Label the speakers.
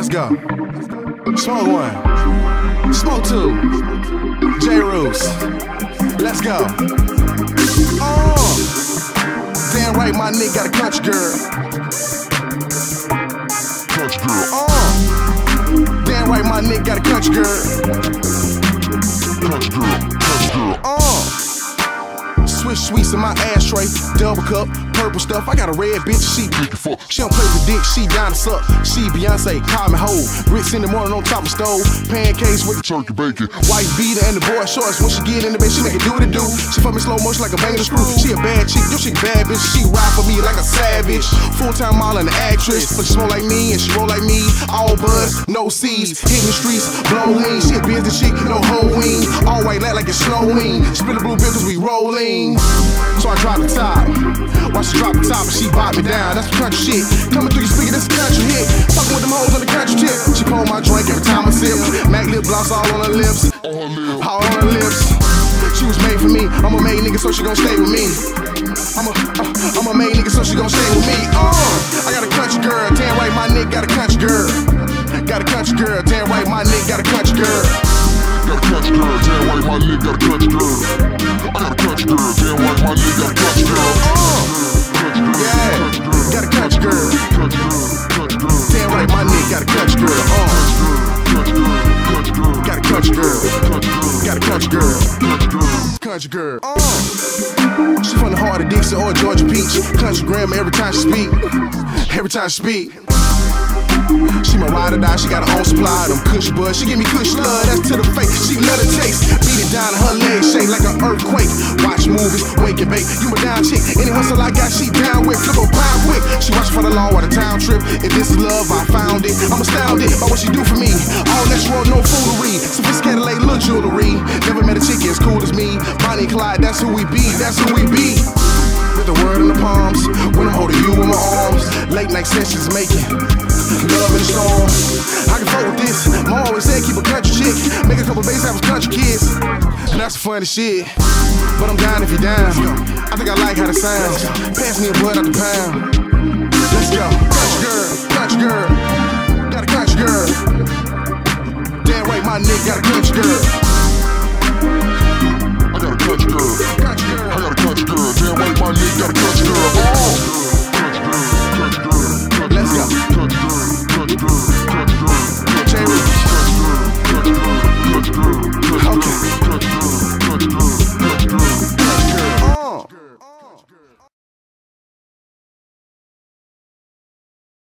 Speaker 1: Let's go. Smoke one. Smoke two. J. Roos. Let's go. Damn right, my nigga got a country girl. Country girl. Damn right, my nigga got a country girl. Country girl. Country girl. Swish sweets in my ashtray, double cup, purple stuff. I got a red bitch, she don't play with dick, she down to suck. She Beyonce, call me hoe. Grits in the morning on top of stove, pancakes with the turkey bacon. White beater and the boy shorts. When she get in the bed, she make it do what it do. She fuck me slow motion like a bang of screw. She a bad chick, yo she bad bitch. She ride for me like a savage. Full-time model and an actress, but she smoke like me and she roll like me. All buzz, no C's, hitting the streets, blow lean. She a business chick, no whole wing. All white lat like it's snowing. Spin the blue bill cause we rolling. So I drop the top. Watch her drop the top and she bop me down. That's country shit. Coming through your speaker, that's a country hit. Fucking with them hoes on the country tip. She pour my drink every time I sip. Mac lip gloss all on her lips. All on her lips. She was made for me. I'm a made nigga, so she gon' stay with me. I'm a made nigga, so she gon' stay with me. I got a country girl. Damn right, my nigga got a country girl. Got a country girl. Damn right, my nigga got a country girl. Got a country girl. Damn right, my nigga got a country girl. I got a country girl. Damn right, my nigga got a country girl. Yeah, got a country girl. Damn right, my nigga got a country girl. Got a country girl. Got a country girl. Country girl. She from the heart of Dixie or Georgia Peach. Country grandma every time she speak. Every time she speak. She my ride or die, she got her own supply. Them kush bud, she give me kush love, that's to the face. She love the taste, beat it down and her legs shake like an earthquake. Watch movies, wake and bake, you my down chick. Any hustle I got, she down with, flip on pound quick. She watchin' for the law or the town trip. If this is love, I found it. I'm astounded by what she do for me. All natural, no foolery. Sophisticated late little jewelry. Never met a chick as cool as me. Bonnie and Clyde, that's who we be, that's who we be. With the word in the palms, when I'm holding you in my arms. Late night sessions making love in the storm. I can fuck with this. Mom always said keep a country chick. Make a couple babies, have us country kids. And that's funny shit. But I'm down if you're down. I think I like how it sounds. Pass me a bud out the pound. Let's go. Country girl, country girl. Got a country girl. Damn right, my nigga got a country girl. I got a country girl. I got a country girl. Damn right, my nigga got a country girl.